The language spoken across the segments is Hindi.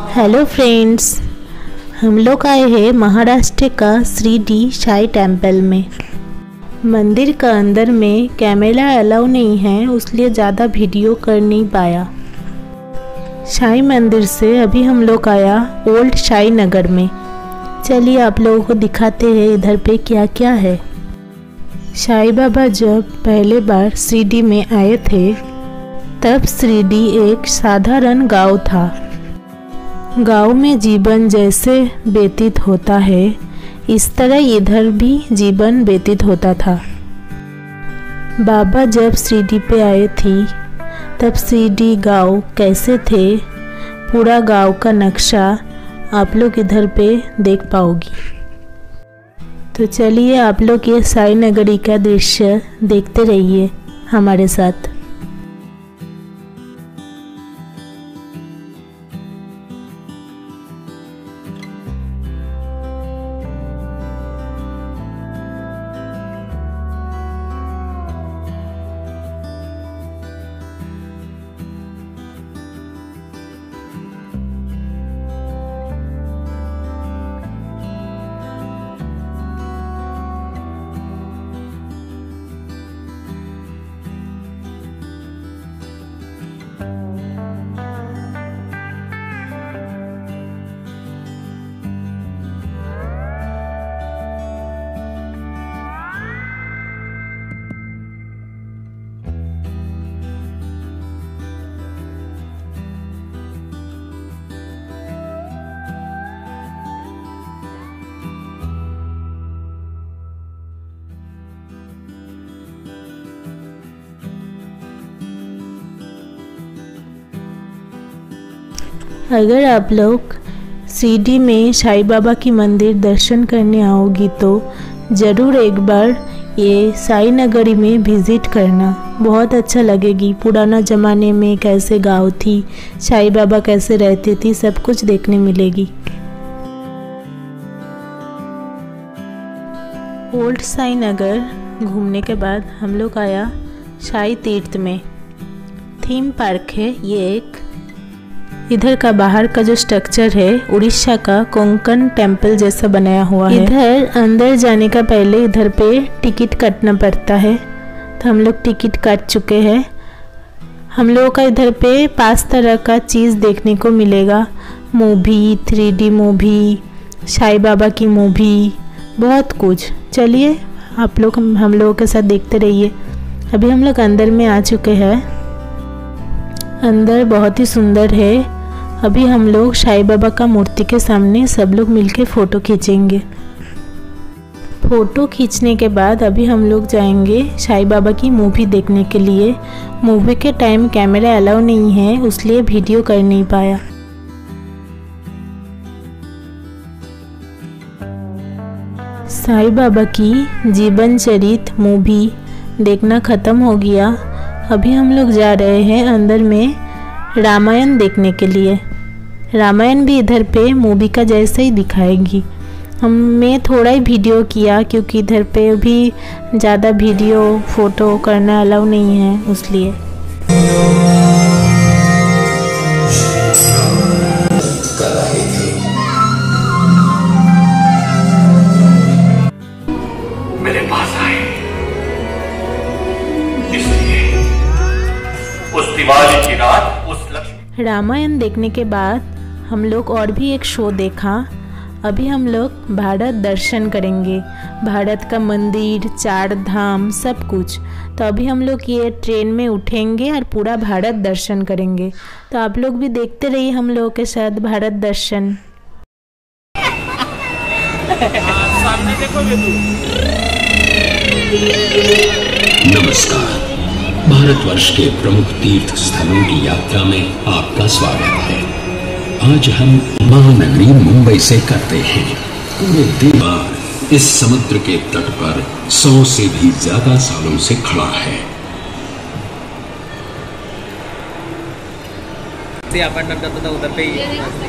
हेलो फ्रेंड्स, हम लोग आए हैं महाराष्ट्र का शिरडी साई टेम्पल में। मंदिर का अंदर में कैमरा अलाउ नहीं है, इसलिए ज़्यादा वीडियो कर नहीं पाया। साई मंदिर से अभी हम लोग आया ओल्ड साई नगर में। चलिए आप लोगों को दिखाते हैं इधर पे क्या क्या है। साई बाबा जब पहले बार शिरडी में आए थे तब शिरडी एक साधारण गांव था। गांव में जीवन जैसे व्यतीत होता है इस तरह इधर भी जीवन व्यतीत होता था। बाबा जब शिरडी पे आए थी तब शिरडी गांव कैसे थे, पूरा गांव का नक्शा आप लोग इधर पे देख पाओगी। तो चलिए आप लोग ये साई नगरी का दृश्य देखते रहिए हमारे साथ। अगर आप लोग शिरडी में साई बाबा की मंदिर दर्शन करने आओगी तो ज़रूर एक बार ये साई नगरी में विज़िट करना, बहुत अच्छा लगेगी। पुराना ज़माने में कैसे गांव थी, साई बाबा कैसे रहते थी, सब कुछ देखने मिलेगी। ओल्ड साई नगर घूमने के बाद हम लोग आया साई तीर्थ में। थीम पार्क है ये एक। इधर का बाहर का जो स्ट्रक्चर है उड़ीसा का कोंकण टेम्पल जैसा बनाया हुआ है। इधर अंदर जाने का पहले इधर पे टिकट काटना पड़ता है, तो हम लोग टिकट काट चुके हैं। हम लोगों का इधर पे 5 तरह का चीज़ देखने को मिलेगा। Movie, 3D movie, Sai Baba की मूवी, बहुत कुछ। चलिए आप लोग हम लोगों के साथ देखते रहिए। अभी हम लोग अंदर में आ चुके हैं। अंदर बहुत ही सुंदर है। अभी हम लोग साई बाबा का मूर्ति के सामने सब लोग मिलके फ़ोटो खींचेंगे। फ़ोटो खींचने के बाद अभी हम लोग जाएंगे साई बाबा की मूवी देखने के लिए। मूवी के टाइम कैमरा अलाउ नहीं है, इसलिए वीडियो कर नहीं पाया। साई बाबा की जीवन चरित मूवी देखना ख़त्म हो गया। अभी हम लोग जा रहे हैं अंदर में रामायण देखने के लिए। रामायण भी इधर पे मूवी का जैसा ही दिखाएगी। मैं थोड़ा ही वीडियो किया क्योंकि इधर पे भी ज़्यादा वीडियो फ़ोटो करना अलाउ नहीं है, इसलिए। मेरे पास आए, इसलिए उस दिवाली की रात उस लक्ष्मी। रामायण देखने के बाद हम लोग और भी एक शो देखा। अभी हम लोग भारत दर्शन करेंगे, भारत का मंदिर, 4 धाम, सब कुछ। तो अभी हम लोग ये ट्रेन में उठेंगे और पूरा भारत दर्शन करेंगे। तो आप लोग भी देखते रहिए हम लोगों के साथ भारत दर्शन। सामने देखो नमस्कार। भारतवर्ष के प्रमुख तीर्थ स्थलों की यात्रा में आपका स्वागत है। आज हम महानगरी मुंबई से करते हैं। पूरे देश इस समुद्र के तट पर 100 से भी ज्यादा सालों से खड़ा है। अपन जाता था उधर पे ही।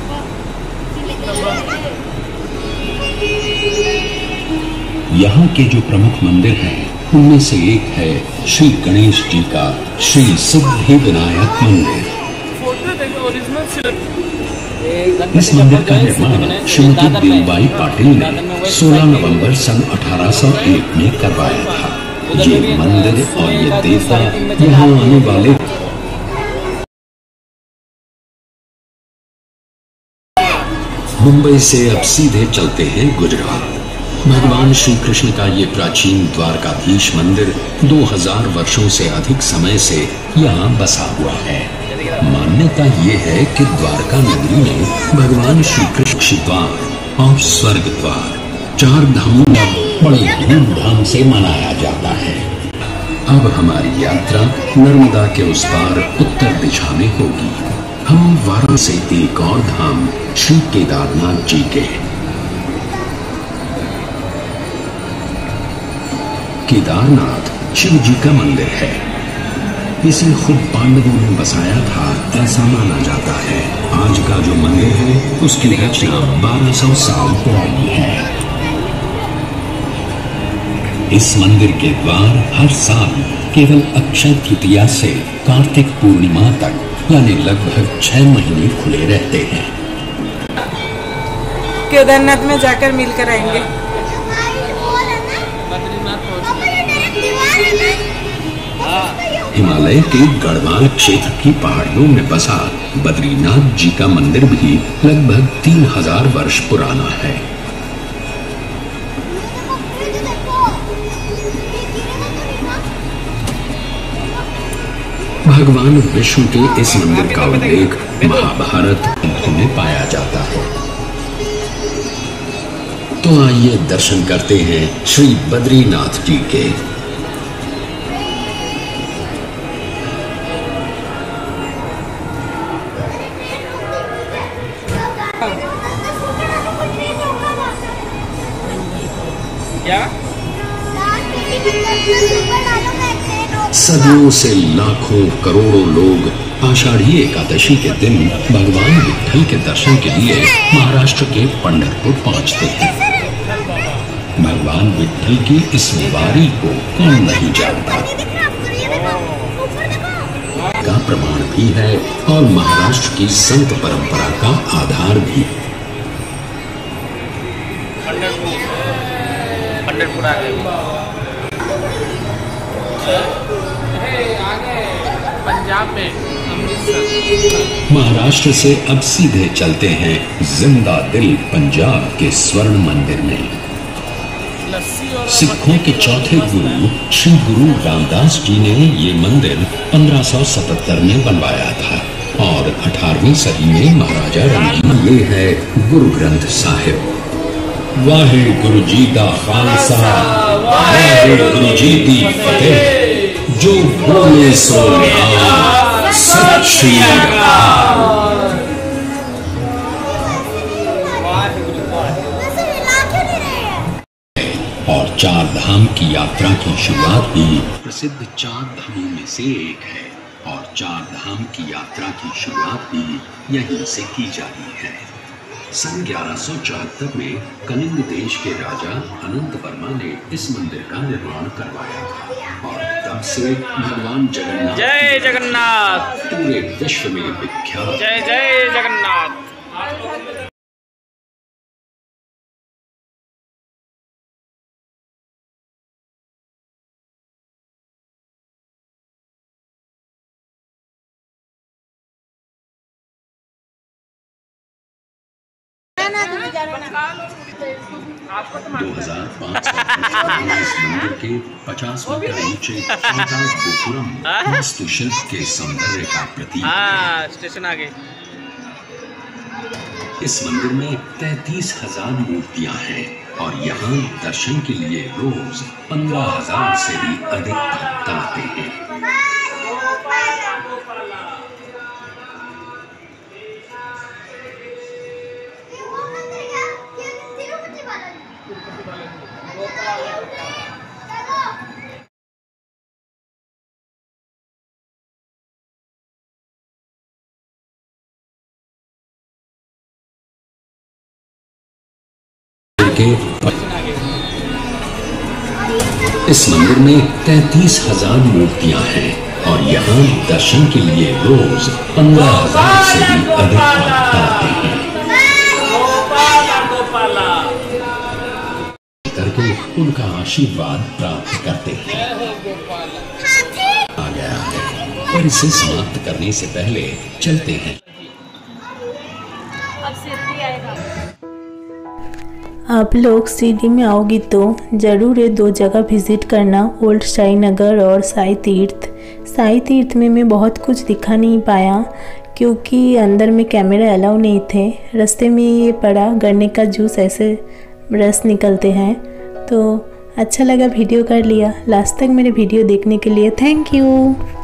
यहाँ के जो प्रमुख मंदिर हैं उनमें से एक है श्री गणेश जी का श्री सिद्धि विनायक मंदिर। फोटो देखो ओरिजिनल। इस मंदिर का निर्माण श्रीमती देवबाई पाटिल ने 16 नवंबर सन 1801 में करवाया था। ये मंदिर और ये देवता यहाँ आने वाले मुंबई से अब सीधे चलते हैं गुजरात। भगवान श्री कृष्ण का ये प्राचीन द्वारकाधीश मंदिर 2000 वर्षों से अधिक समय से यहाँ बसा हुआ है। मान्यता ये है कि द्वारका नगरी में भगवान श्री कृष्ण द्वार और स्वर्ग द्वार 4 धामों का बड़े धूमधाम से मनाया जाता है। अब हमारी यात्रा नर्मदा के उस पार उत्तर दिशा में होगी। हम वाराणसी से एक और धाम श्री केदारनाथ जी के। केदारनाथ शिव जी का मंदिर है। इसे खुद पांडवों ने बसाया था ऐसा माना जाता है। आज का जो मंदिर है उसकी रचना 1200 साल पुरानी है। इस मंदिर के द्वार हर साल केवल अक्षय तृतीया से कार्तिक पूर्णिमा तक यानी लगभग 6 महीने खुले रहते हैं। केदारनाथ में जाकर मिलकर आएंगे। हिमालय के गढ़वाल क्षेत्र की पहाड़ियों में बसा बद्रीनाथ जी का मंदिर भी लगभग 3000 वर्ष पुराना है। भगवान विष्णु के इस मंदिर का उल्लेख महाभारत में पाया जाता है। तो आइए दर्शन करते हैं श्री बद्रीनाथ जी के। सदियों से लाखों करोड़ों लोग आषाढ़ी एकादशी के दिन भगवान विट्ठल के दर्शन के लिए महाराष्ट्र के पंढरपुर पहुंचते हैं। भगवान विट्ठल की इस वारी को कौन नहीं जानता का प्रमाण भी है और महाराष्ट्र की संत परंपरा का आधार भी। पंढरपुर आ गए। पंजाब में अमृतसर। महाराष्ट्र से अब सीधे चलते हैं जिंदा दिल पंजाब के स्वर्ण मंदिर में। सिखों के चौथे गुरु श्री गुरु रामदास जी ने ये मंदिर 1577 में बनवाया था और 18वीं सदी में महाराजा रणजीत। ये है गुरु ग्रंथ साहिब। वाहे गुरु जी दा खालसा वाहे गुरु जी दी फतेह। जो बोले सो नाम सत श्री अकाल। और 4 धाम की यात्रा की शुरुआत भी प्रसिद्ध 4 धामों में से एक है और 4 धाम की यात्रा की शुरुआत भी यहीं से की जाती है। सन 1174 में कलिंग देश के राजा अनंत वर्मा ने इस मंदिर का निर्माण करवाया था और तब से भगवान जगन्नाथ जय जगन्नाथ पूरे विश्व में विख्यात। जय जय जगन्नाथ। इस मंदिर के 50 मीटर ऊंचे गोपुरम वास्तुशिल्प के सौंदर्य का प्रतीक है। स्टेशन आ गए। इस मंदिर में 33,000 मूर्तियां हैं और यहाँ दर्शन के लिए रोज 15,000 से भी अधिक भक्त आते हैं। इस मंदिर में 33,000 मूर्तियां हैं और यहाँ दर्शन के लिए रोज 15,000 से भी अधिक भक्त आते हैं। करके उनका आशीर्वाद प्राप्त करते हैं। आ गया है, और इसे समाप्त करने से पहले चलते हैं। आप लोग सीडी में आओगी तो ज़रूर ये 2 जगह विज़िट करना, ओल्ड साई नगर और साई तीर्थ। साई तीर्थ में मैं बहुत कुछ दिखा नहीं पाया क्योंकि अंदर में कैमरा अलाउ नहीं थे। रास्ते में ये पड़ा गन्ने का जूस, ऐसे रस निकलते हैं। तो अच्छा लगा, वीडियो कर लिया। लास्ट तक मेरे वीडियो देखने के लिए थैंक यू।